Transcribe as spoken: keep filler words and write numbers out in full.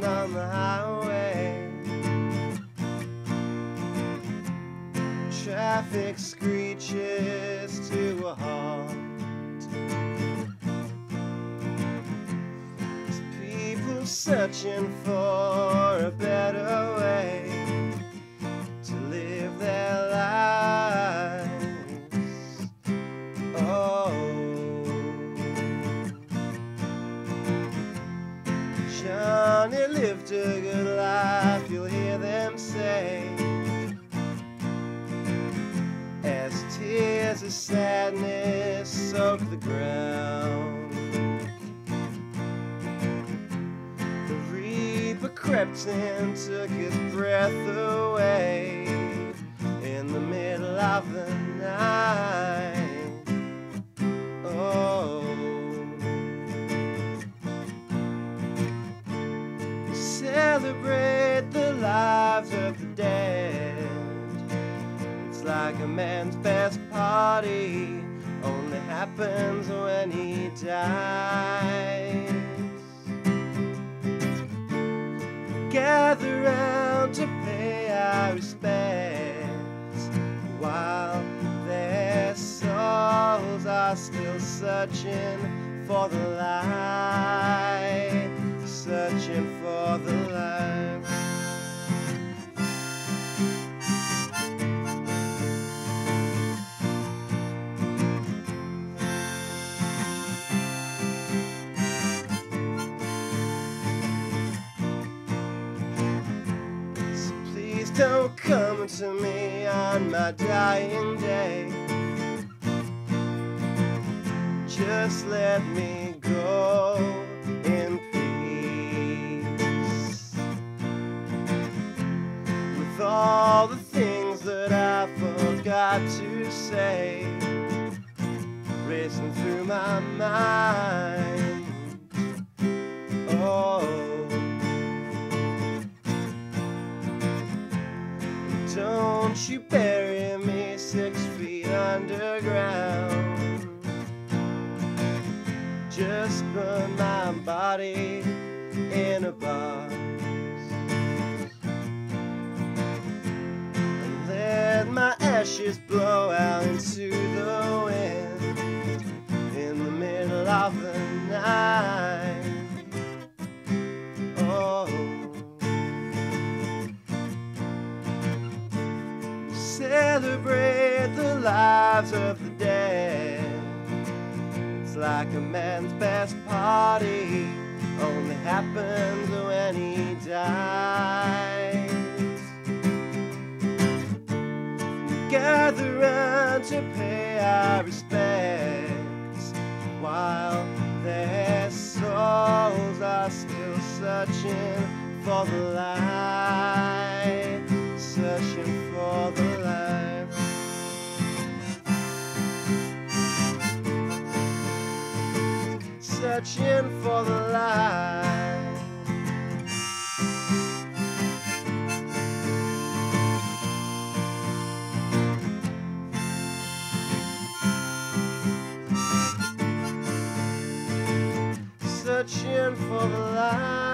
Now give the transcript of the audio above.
driving on the highway. Traffic screeches to a halt. There's people searching for a better way to live their lives. Oh, Johnny lived a good life, you'll hear them say, as tears of sadness soak the ground. The reaper crept in, took his breath away in the middle of the night. Oh, celebrate the lives of the dead. It's like a man's best party, only happens when he dies. Gather round to pay our respects while their souls are still searching for the light, searching for the light. Don't come to me on my dying day. Just let me go in peace, with all the things that I forgot to say racing through my mind. Oh, don't you bury me six feet underground. Just burn my body in a box and let my ashes blow out into the wind in the middle of the night. Oh, celebrate the lives of the dead. It's like a man's best party, only happens when he dies. Gather round to pay our respects while their souls are still searching for the light, searching for the light. Searching for the light. Searching for the light.